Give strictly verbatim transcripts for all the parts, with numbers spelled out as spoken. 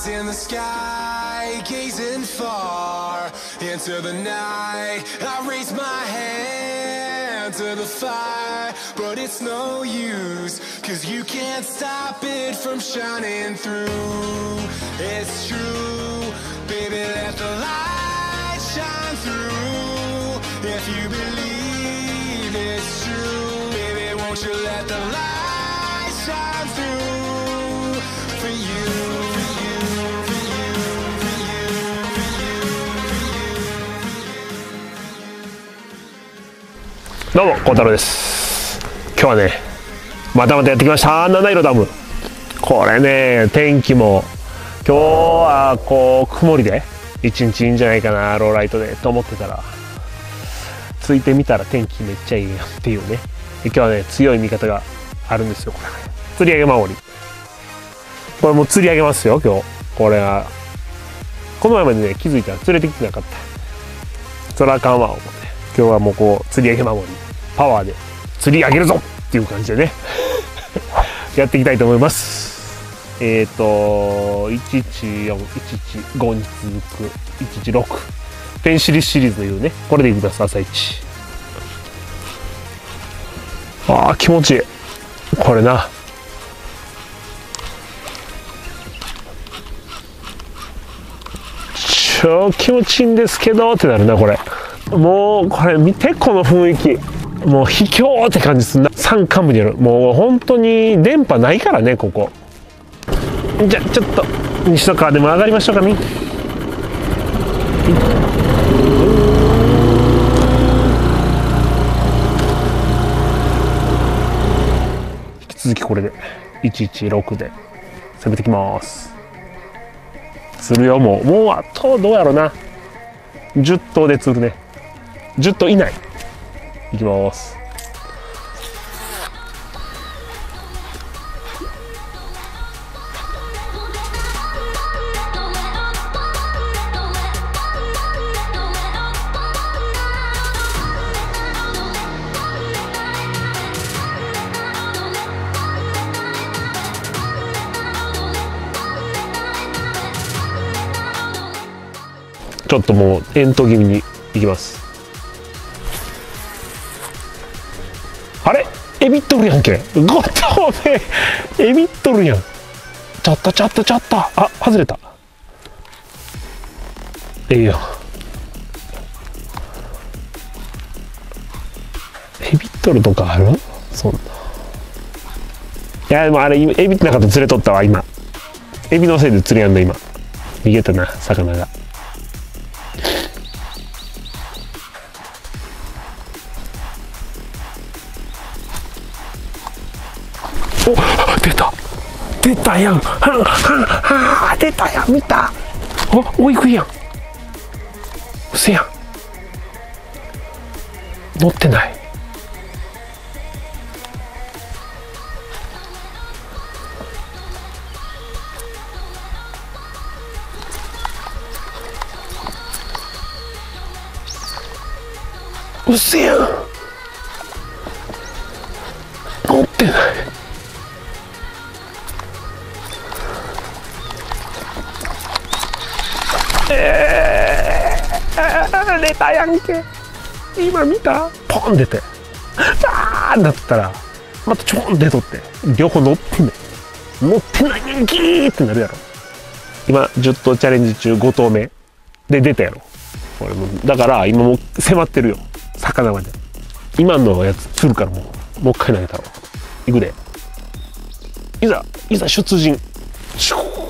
eyes in the sky, gazing far into the night. I raise my hand to the fire, but it's no use, cause you can't stop it from shining through. It's true, baby, let the light shine through. If you believe it's true, baby, won't you let the light shine through for you, for you, for you, for you, for you, for you. どうも、孝太郎です。今日はね、またまたやってきました。七色ダム。これね、天気も今日はこう曇りで一日いいんじゃないかな、ローライトでと思ってたら、ついてみたら天気めっちゃいいやんっていうね。で今日はね、強い味方があるんですよ。これ釣り上げ守り。これもう釣り上げますよ今日。これはこの前までね、気づいたら釣れてきてなかった。そらあかんわ思って、今日はもうこう釣り上げ守りパワーで釣り上げるぞっていう感じでねやっていきたいと思います。えっ、ー、といちいちよん、いちいちごに続くいちいちろくペンシリシリーズというね、これでいきます。朝一。ああ気持ちいいこれな。超気持ちいいんですけどってなるなこれ。もうこれ見てこの雰囲気、もう秘境って感じすんな。山間部にある、もう本当に電波ないからねここ。じゃあちょっと西の川でも上がりましょうかね。引き続きこれでいちいちろくで攻めてきます。釣るよ。もうもうあとどうやろうな、じゅっ頭で釣るね。じゅっ頭以内いきます。ちょっともう円筒気味にいきます。あれエビっとるやんけ。ご頭目エビっとるやん。ちょっとちょっとちょっと、あ外れた。ええよ。エビっとるとかある？そんな。いやでもあれエビってなかったら釣れとったわ今。エビのせいで釣れやんの今。逃げたな魚が。お出た出たやん。はんはんはん出たやん。見た。おおいくやん。うせやん。乗ってない。うせやん。乗ってない。えー、出たやんけ。今見た？ポン出てあーだったらまたちょん出とって両方乗ってんねん。乗ってないやんけーってなるやろ。今じゅっ頭チャレンジ中ご頭目で出たやろ。これもだから今もう迫ってるよ魚まで。今のやつ釣るからもうもう一回投げたろ。いくで。いざいざ出陣。シュー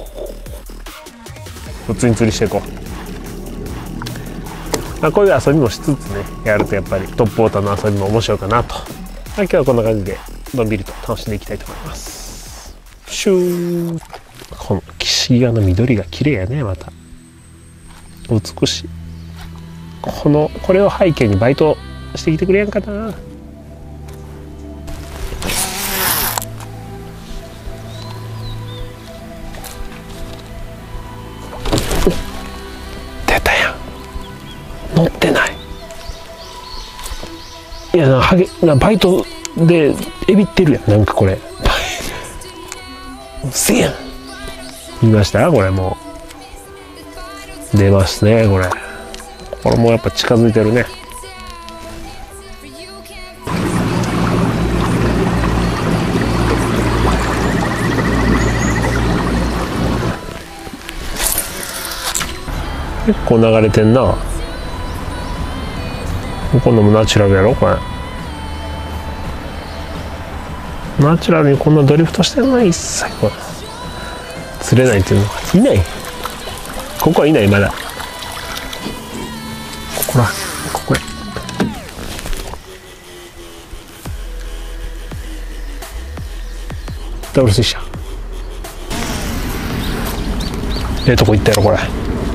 普通に釣りしていこう。まあ、こういう遊びもしつつねやるとやっぱりトップウォーターの遊びも面白いかなと。まあ、今日はこんな感じでのんびりと楽しんでいきたいと思います。シュー。この岸際の緑が綺麗やね。また美しい。このこれを背景にバイトしてきてくれやんかな。出たやん。乗ってない。いやな、はげなバイトでエビってるやん。なんかこれせやん。 見ましたこれもう出ますね。これこれもやっぱ近づいてるね。結構流れてんな。今度もナチュラルやろこれ。ナチュラルにこんなドリフトしてるの一切これ釣れないっていうのがいない。ここはいないまだ。ここらここへダブルスイッシャー。ええとこ行ったやろこれ。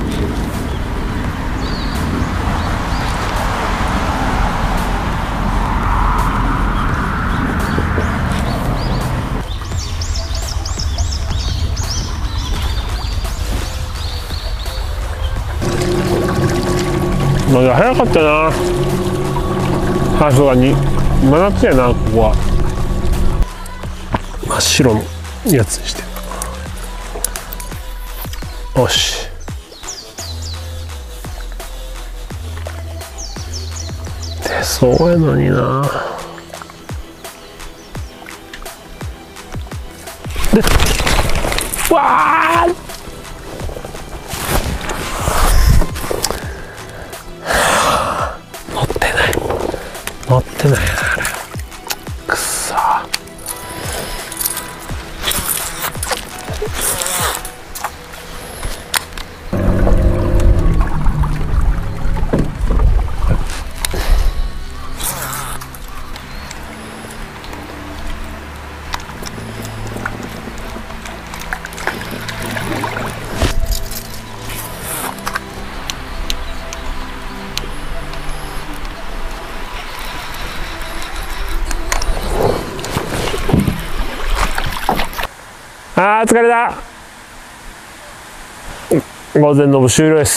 まだ早かったな。さすがに真夏やな。ここは真っ白のやつにしてよし。出そうやのにな。でわー乗ってないなあれ。くっそあー疲れた。午前の部終了です。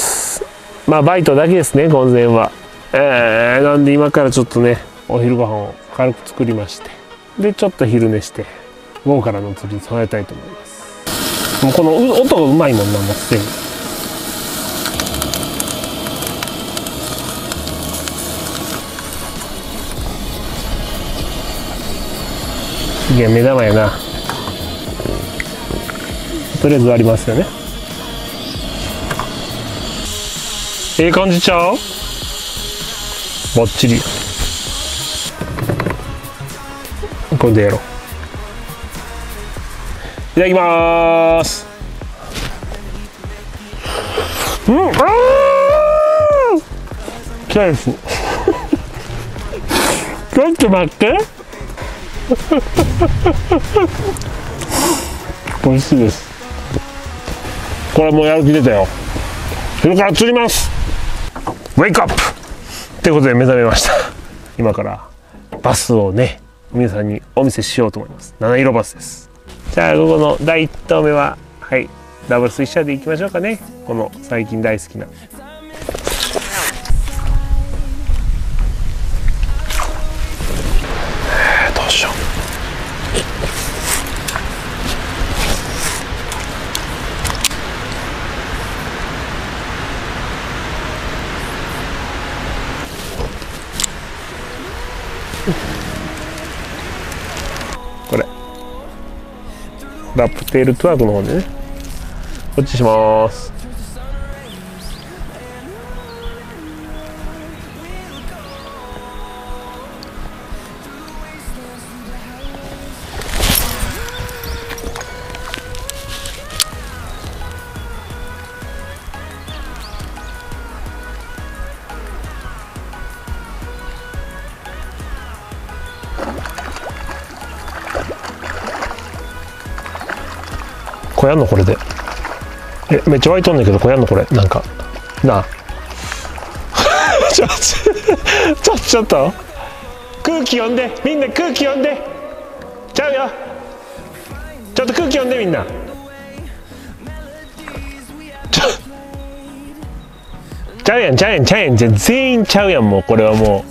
まあバイトだけですね午前は。えー、なんで今からちょっとねお昼ご飯を軽く作りまして、でちょっと昼寝して午後からの釣りに備えたいと思います。もうこの音がうまいもんな。もうすでにすげえ目玉やな。とりあえず割りますよね。ええ感じちゃう？バッチリ。これでやろう。いただきまーす。うん、あーきたいです。ちょっと待って美味しいです。これもうやる気出たよ。昼から釣ります。ウェイクアップってことで目覚めました。今からバスをね皆さんにお見せしようと思います。七色バスです。じゃあ午後のだいいち投目ははいダブルスイッシャーでいきましょうかね。この最近大好きなどうしよう。これラップテールトワークの方でねこっちします。これやんのこれで。えめっちゃ湧いとんねんけどこれやんのこれなんかなあちょちょちょっと空気読んでみんな空気読んでちゃうよ。ちょっと空気読んでみんな。ちょちゃうやんちゃうやんちゃうやんじゃ全員ちゃうやん。もうこれはもう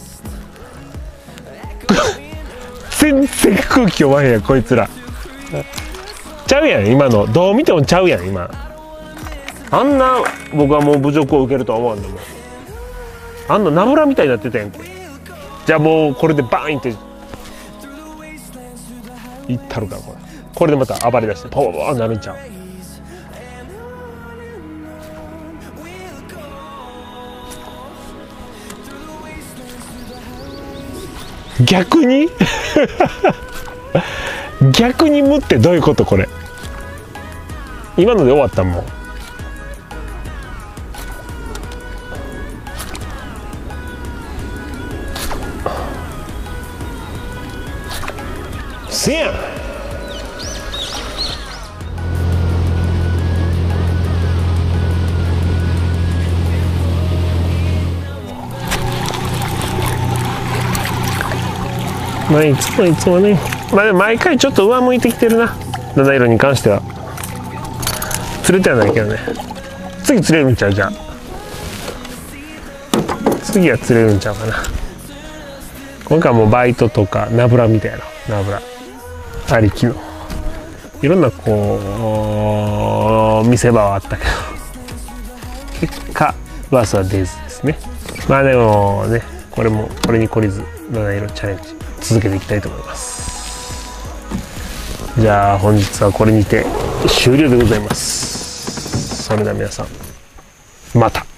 全然空気読まへんやんこいつら。 ちゃうやん今の。どう見てもちゃうやん今。あんな僕はもう侮辱を受けるとは思わんでも、あんなナブラみたいになってたやんけ。じゃあもうこれでバーンっていったるからこれ。これでまた暴れ出してポーポーなるんちゃう。逆に逆に無ってどういうことこれ。今ので終わったもん。せやん。まあいつもいつもね、まあでも毎回ちょっと上向いてきてるな、七色に関しては。釣れてはないけどね。次釣れるんちゃう。じゃあ次は釣れるんちゃうかな。今回はもうバイトとかナブラみたいな、ナブラありきのいろんなこう見せ場はあったけど、結果バースは出ずですね。まあでもね、これもこれに懲りず七色チャレンジ続けていきたいと思います。じゃあ本日はこれにて終了でございます。それでは皆さんまた。